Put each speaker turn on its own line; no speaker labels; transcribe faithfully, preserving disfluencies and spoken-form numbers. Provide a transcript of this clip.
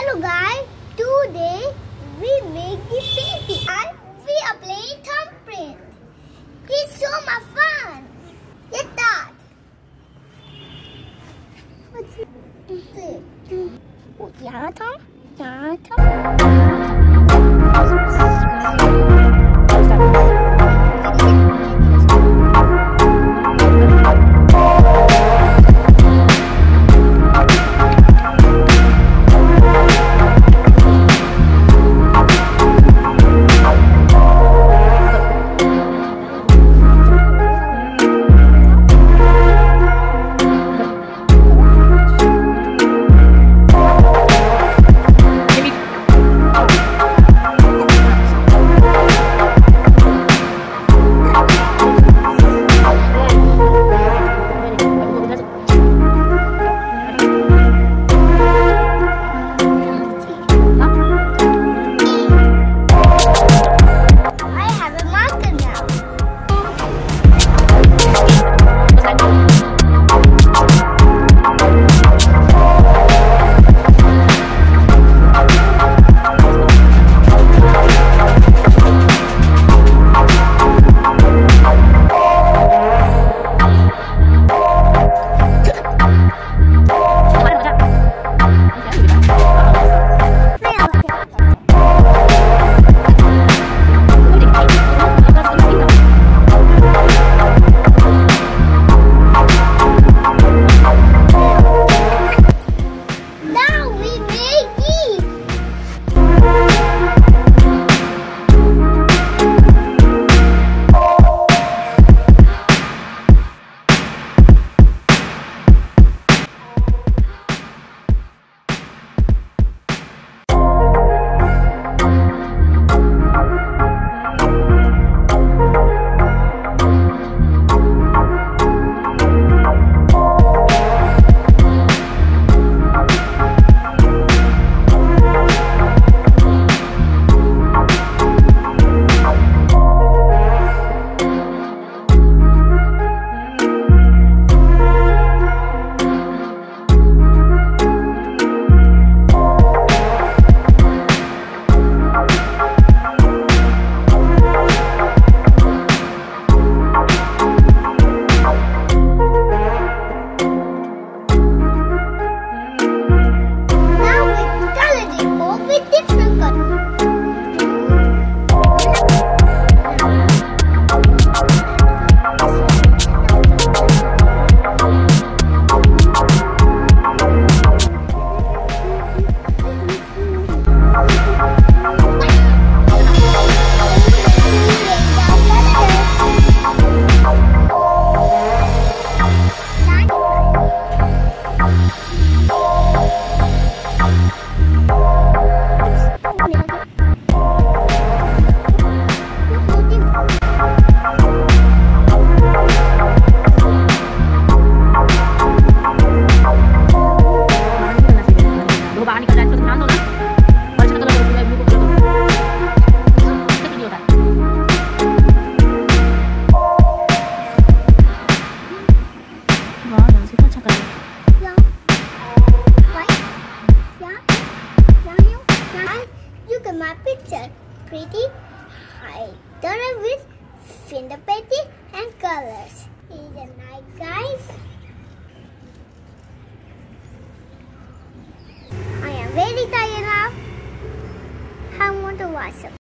Hello guys, today we make this painting and we are playing thumbprint. It's so much fun. Get that. What's it? Oh, yeah, Tom. Yeah, Tom. My picture pretty. I done it with finger painting and colors. Is it nice, guys? I am very tired now. I want to watch it.